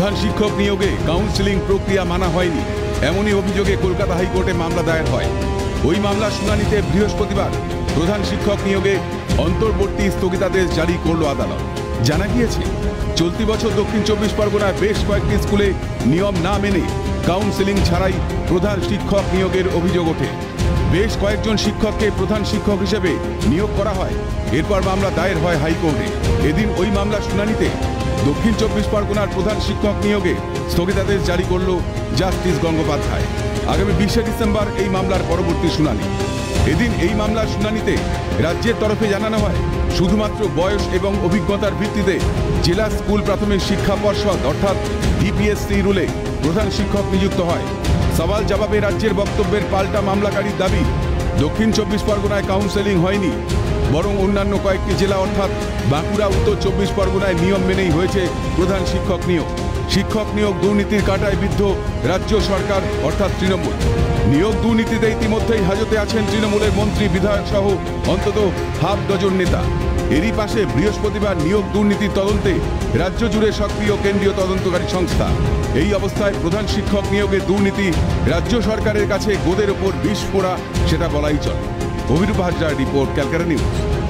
প্রধান শিক্ষক নিয়োগে কাউন্সেলিং প্রক্রিয়া মানা হয়নি, এমনই অভিযোগে কলকাতা হাইকোর্টে মামলা দায়ের হয়। ওই মামলার শুনানিতে বৃহস্পতিবার প্রধান শিক্ষক নিয়োগে অন্তর্বর্তী স্থগিতাদেশ জারি করল আদালত। জানা গিয়েছে, চলতি বছর দক্ষিণ 24 পরগনায় বেশ কয়েকটি স্কুলে নিয়ম না মেনে কাউন্সেলিং ছাড়াই প্রধান শিক্ষক নিয়োগের অভিযোগ ওঠে। বেশ কয়েকজন শিক্ষককে প্রধান শিক্ষক হিসেবে নিয়োগ করা হয়। এরপর মামলা দায়ের হয় হাইকোর্টে। এদিন ওই মামলার শুনানিতে দক্ষিণ 24 পরগনার প্রধান শিক্ষক নিয়োগে স্থগিতাদেশ জারি করল জাস্টিস গঙ্গোপাধ্যায়। আগামী 20 ডিসেম্বর এই মামলার পরবর্তী শুনানি। এদিন এই মামলার শুনানিতে রাজ্যের তরফে জানানো হয়, শুধুমাত্র বয়স এবং অভিজ্ঞতার ভিত্তিতে জেলা স্কুল প্রাথমিক শিক্ষা পর্ষদ অর্থাৎ ডিপিএসসি রুলে প্রধান শিক্ষক নিযুক্ত হয়। সওয়াল জবাবে রাজ্যের বক্তব্যের পাল্টা মামলাকারীর দাবি, দক্ষিণ 24 পরগনায় কাউন্সেলিং হয়নি, বরং অন্যান্য কয়েকটি জেলা অর্থাৎ বাঁকুড়া, উত্তর 24 পরগনায় নিয়ম মেনেই হয়েছে প্রধান শিক্ষক নিয়োগ। শিক্ষক নিয়োগ দুর্নীতির কাঁটায় বিদ্ধ রাজ্য সরকার অর্থাৎ তৃণমূল। নিয়োগ দুর্নীতিতে ইতিমধ্যেই হাজতে আছেন তৃণমূলের মন্ত্রী, বিধায়ক সহ অন্তত হাফ ডজন নেতা। এরই পাশে বৃহস্পতিবার নিয়োগ দুর্নীতির তদন্তে রাজ্য জুড়ে সক্রিয় কেন্দ্রীয় তদন্তকারী সংস্থা। এই অবস্থায় প্রধান শিক্ষক নিয়োগে দুর্নীতি রাজ্য সরকারের কাছে গোদের ওপর বিষ ফোড়া, সেটা বলাই চলে। অভিরূপ হাজরার রিপোর্ট, ক্যালকাটা নিউজ।